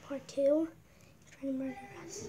Part 2. He's trying to murder us.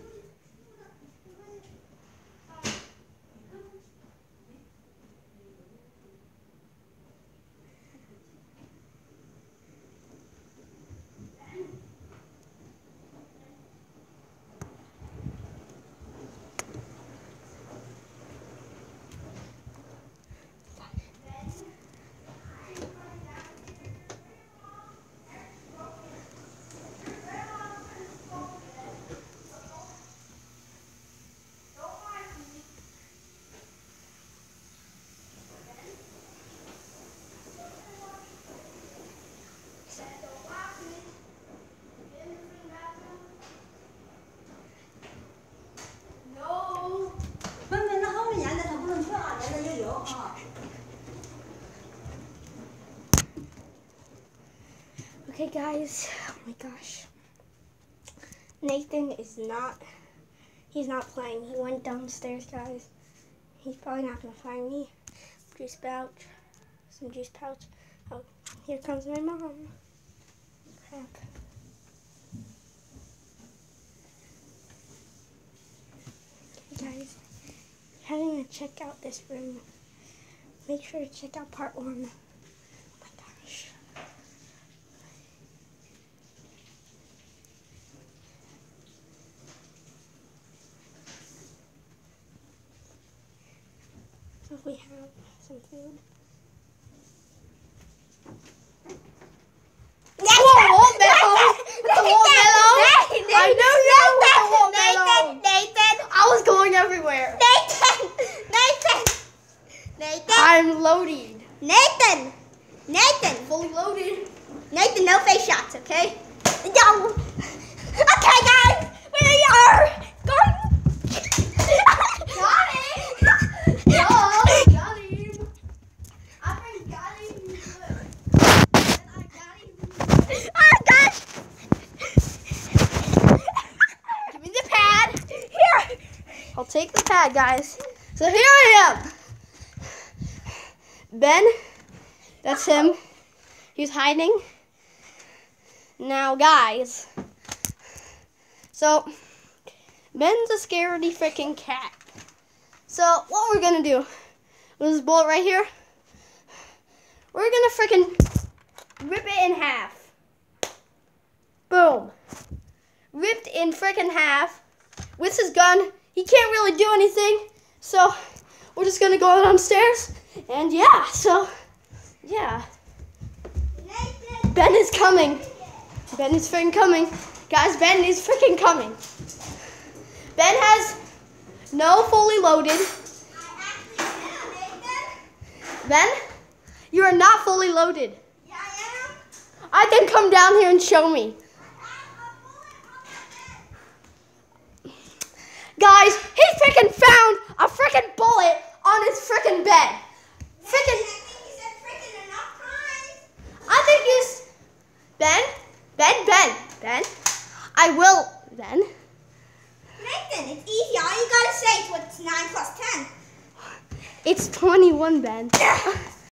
Okay guys, oh my gosh. Nathan is he's not playing. He went downstairs, guys. He's probably not gonna find me. Juice pouch, some juice pouch. Oh, here comes my mom. Crap. Okay guys, having to check out this room. Make sure to check out part 1. Oh my gosh. So we have some food. Nathan! I was going everywhere. Nathan! I'm loading. Nathan! Fully loaded. Nathan, no face shots, okay? No! Okay, guys! We are going... Got him! Got him. I got him good. I got him. Oh, gosh! Give me the pad. Here! I'll take the pad, guys. So here I am. Ben, that's him. He's hiding. Now, guys. So, Ben's a scaredy freaking cat. So, what we're gonna do with this bullet right here, we're gonna freaking rip it in half. Boom. Ripped in freaking half. With his gun, he can't really do anything. So, we're just gonna go downstairs. And yeah, so, yeah. Ben is coming. Ben is freaking coming. Guys, Ben is freaking coming. Ben has no fully loaded. Ben, you are not fully loaded. Yeah, I am. I can come down here and show me. Guys, he freaking found a freaking bullet on his freaking bed. Freaking. I think he's Ben. I will, Ben. Nathan, it's easy. All you gotta say is what's 9 plus 10. It's 21, Ben.